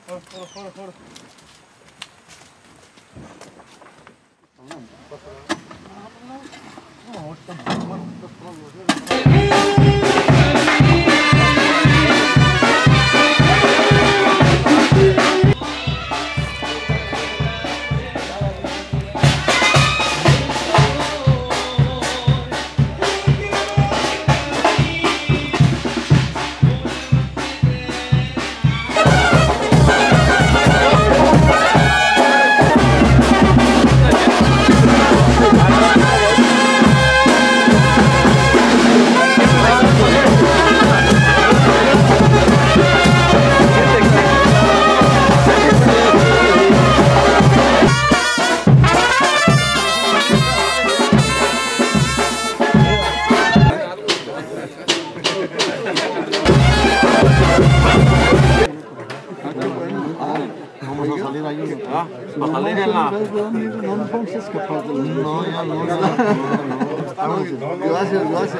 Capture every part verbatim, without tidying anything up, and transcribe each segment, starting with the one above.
Vamos a salir ahí. ¿Ah? ¿A salir en la...? No nos vamos a escapar. No, ya no. Gracias, gracias.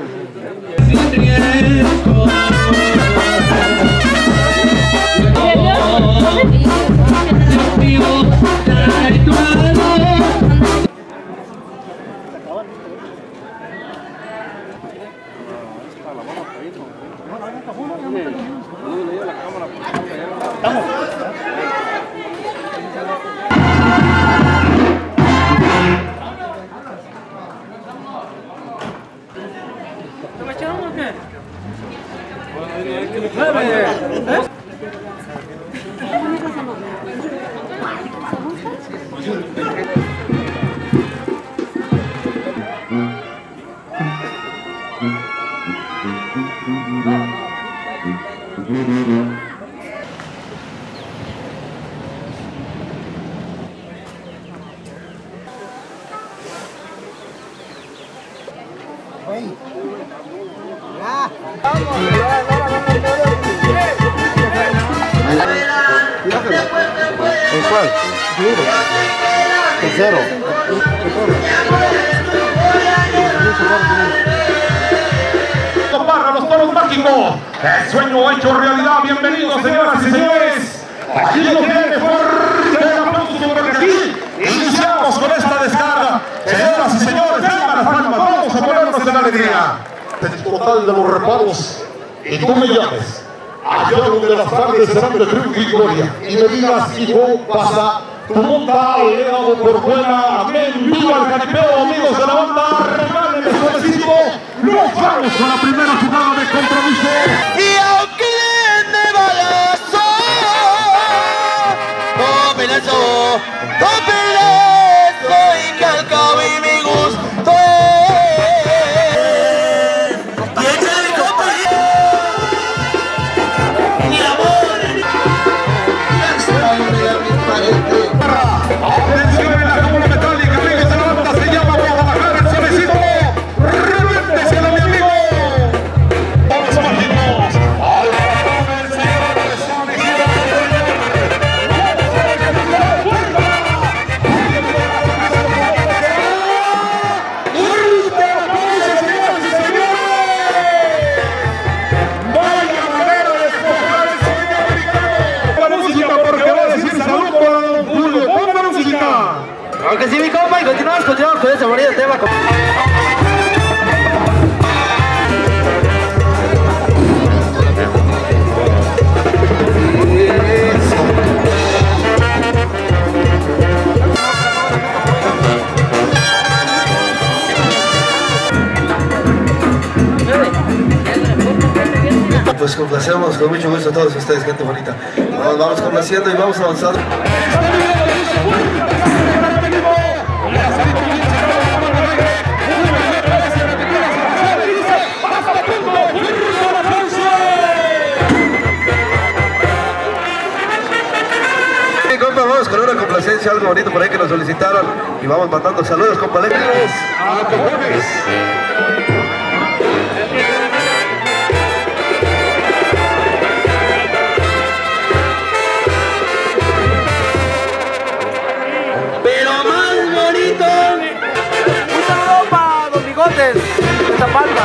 ¿En cuál? Tercero. Para los toros mágicos, el sueño hecho realidad. Bienvenidos, señoras y señores. Aquí lo tiene fuerte el aplauso, porque aquí iniciamos con esta descarga. Señoras y señores, vengan las palmas, vamos a ponernos en alegría. El total de los reparos, y tú me llames allá donde las tardes serán de triunfo y gloria, y me digas, hijo, pasa, tu monta aleado por fuera, amén, viva el jaripeo, amigos de la banda, regálenme suavecito, nos vamos a la primera jugada de compromiso. Y aunque de balazo, combinazo, combinazo, y que al cabo y mi gusto aunque sí, mi compa, y continuamos, continuamos con este bonito tema. Pues complacemos con mucho gusto a todos ustedes, gente bonita. Vamos, vamos complaciendo y vamos avanzando. Vamos con una complacencia, algo bonito por ahí que nos solicitaron, y vamos mandando saludos, compañeros. A cojones. Pero más bonito. Un saludo para Don Bigotes de Zapalpa.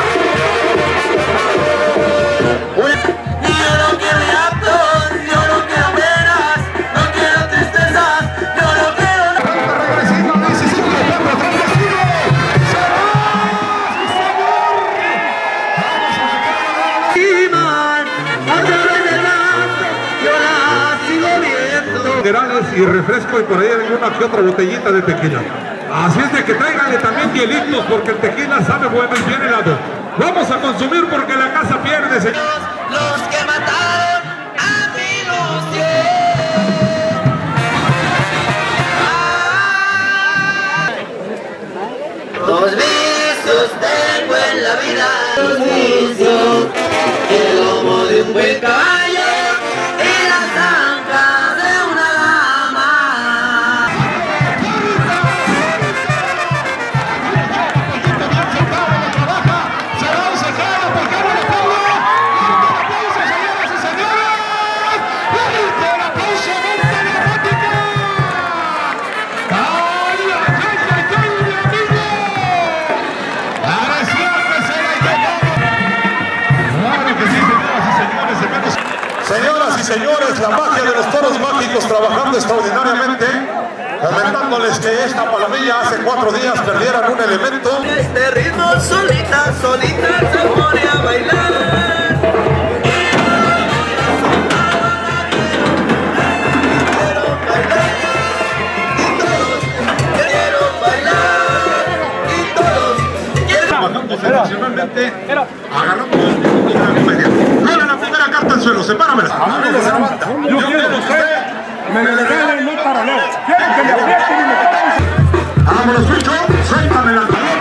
Yo no quiero raptos, yo no quiero penas. Generales y refresco y por ahí alguna que otra botellita de tequila. Así es de que tráiganle también hielitos porque el tequila sabe bueno y bien helado. Vamos a consumir porque la casa pierde, señor. Los que mataron a mi ilusión. Los vicios tengo en la vida, los vicios, el lomo de un buen caballo y las ancas de una dama. Señoras y señores, la magia de los toros mágicos trabajando extraordinariamente, comentándoles que esta palomilla hace cuatro días perdieran un elemento. Este ritmo solita, solita se pone a bailar. Trabajando sensacionalmente, agarrando el minuto de la comedia. Jala la primera carta al suelo, sepáramela. Amigos de la banda, yo quiero que usted me le regalen un paralelo. Quiero que le aprieten y me quiten. Vámonos, Chucho, suéltame la mano.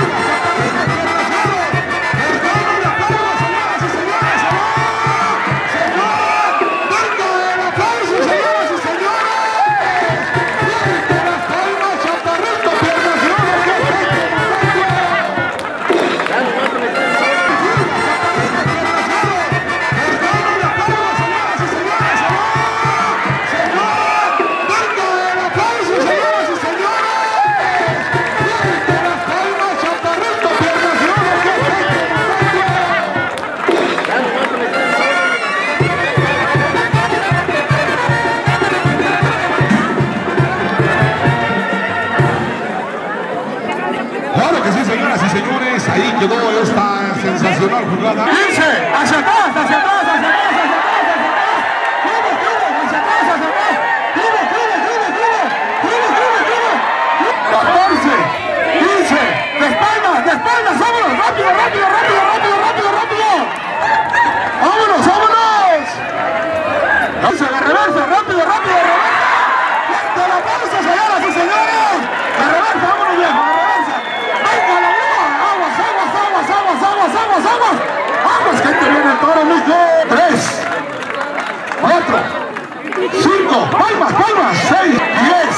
Ahí quedó esta sensacional jugada. ¡quince! ¡Hacia atrás! ¡Hacia atrás! ¡Hacia atrás! ¡Hacia atrás! ¡Cubo! ¡Cubo! ¡Hacia atrás! ¡Hacia atrás! ¡Cubo! ¡Cubo! ¡Cubo! ¡Cubo! ¡Cubo! ¡Cubo! catorce! ¡quince! ¡De espaldas! ¡De espaldas! ¡Vámonos! ¡Rápido! ¡Rápido! ¡Rápido! ¡Rápido! ¡Rápido! ¡Rápido! ¡Vámonos! ¡Vámonos! ¡Vamos a la reversa! ¡Rápido! ¡Rápido! ¡Reversa! ¡Fuerte el aplauso, señoras y señores! ¡La reversa! ¡Vámonos, viejo! ¡La reversa! ¡Venga la ¡Aguas, aguas, aguas, aguas! ¡Vamos, que te viene el toro, mijo! Tres, cuatro, cinco, palmas, palmas, seis, diez,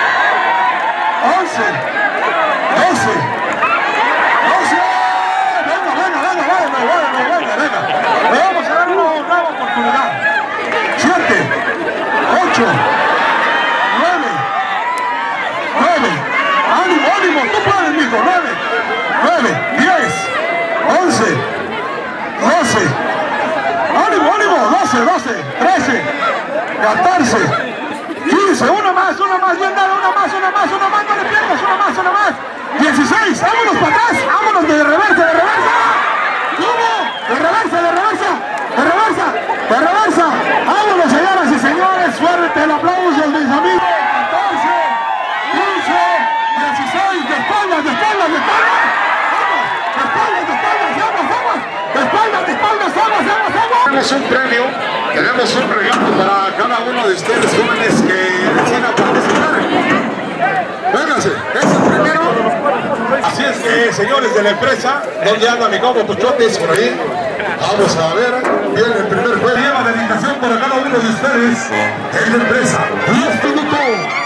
once, doce, doce. Venga, venga, venga, venga, venga, venga, venga. Le vamos a dar una nueva oportunidad. Siete, ocho, nueve, nueve. Ánimo, ánimo, tú puedes, mijo, nueve. nueve, diez, once, doce, ánimo, ánimo, doce, doce, trece, catorce, quince, una más, una más, bien dada, una más, una más, una más, no le pierdas, una más, una más, dieciséis, vámonos para atrás, vámonos de reversa, de reversa, ¿cómo? De reversa, de reversa, de reversa, de reversa, vámonos, señoras y señores, fuerte el aplauso, mis amigos, catorce, quince, dieciséis, de espaldas, de espaldas, de espaldas. Tenemos un premio, tenemos un regalo para cada uno de ustedes jóvenes que deciden participar. Vénganse, es el primero. Así es que, señores de la empresa, ¿dónde anda mi combo Puchotes? Por ahí. Vamos a ver, viene el primer juego. Lleva dedicación para cada uno de ustedes en la empresa. diez minutos.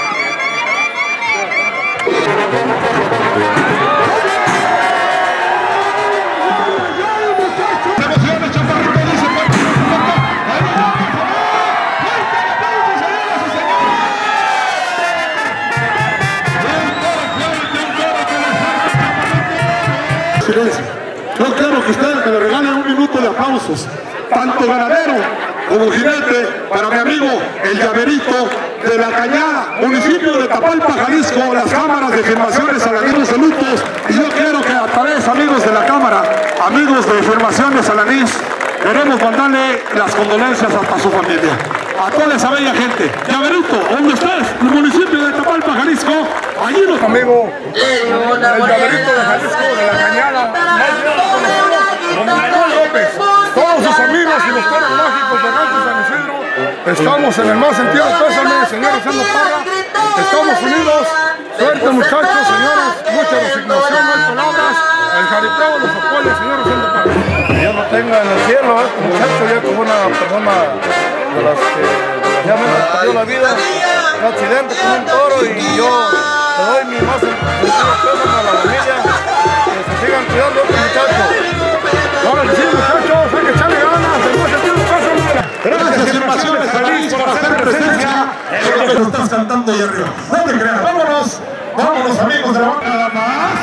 Yo quiero que ustedes me le regalen un minuto de aplausos, tanto ganadero como jinete, para mi amigo el Llaverito de La Cañada, municipio de Tapalpa, Jalisco, las cámaras de Filmaciones Alanís Saludos. Y yo quiero que a través, amigos de la cámara, amigos de Filmaciones Alanís, Queremos mandarle las condolencias hasta su familia. A toda esa bella gente. Llaverito, ¿dónde estás? El municipio de Tapalpa, Jalisco. Allí los amigo, el Llaverito de Jalisco, de la Cañada, don Manuel López, todos sus amigos y los toros mágicos de Rancho San Isidro, estamos en el más sentido pésame, señor Rosendo Parra, estamos unidos, suerte muchachos, señores, mucha resignación, no hay palabras, el jaripeo los apoya, señor Rosendo Parra. Que Dios lo tenga en el cielo, este muchacho ya como una persona de las que desgraciadamente perdió la vida, un accidente con un toro, y yo le doy mi más sentido pésame a la familia, que se sigan cuidando estos muchachos. Ahora que sí, muchachos, hay que echarle ganas, el más sentido pésame. Gracias, Invasiones Jalisco, por hacer presencia en lo que nos estás cantando ahí arriba. No te creas, vámonos, vámonos amigos de la banda. Nada más.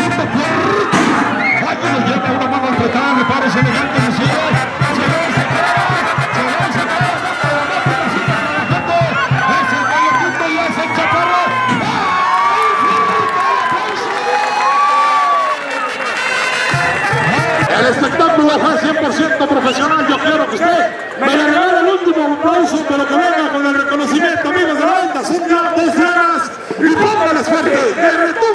Aquí nos llega una mano apretada, me parece elegante, mi señor. Se ve, se queda, se ve, se queda. Es el gallo y es el chaparro. El espectáculo fue cien por ciento profesional. Yo quiero que usted me regale el último aplauso, pero que venga con el reconocimiento, amigos de la banda. Son grandes ganas y póngales fuerte.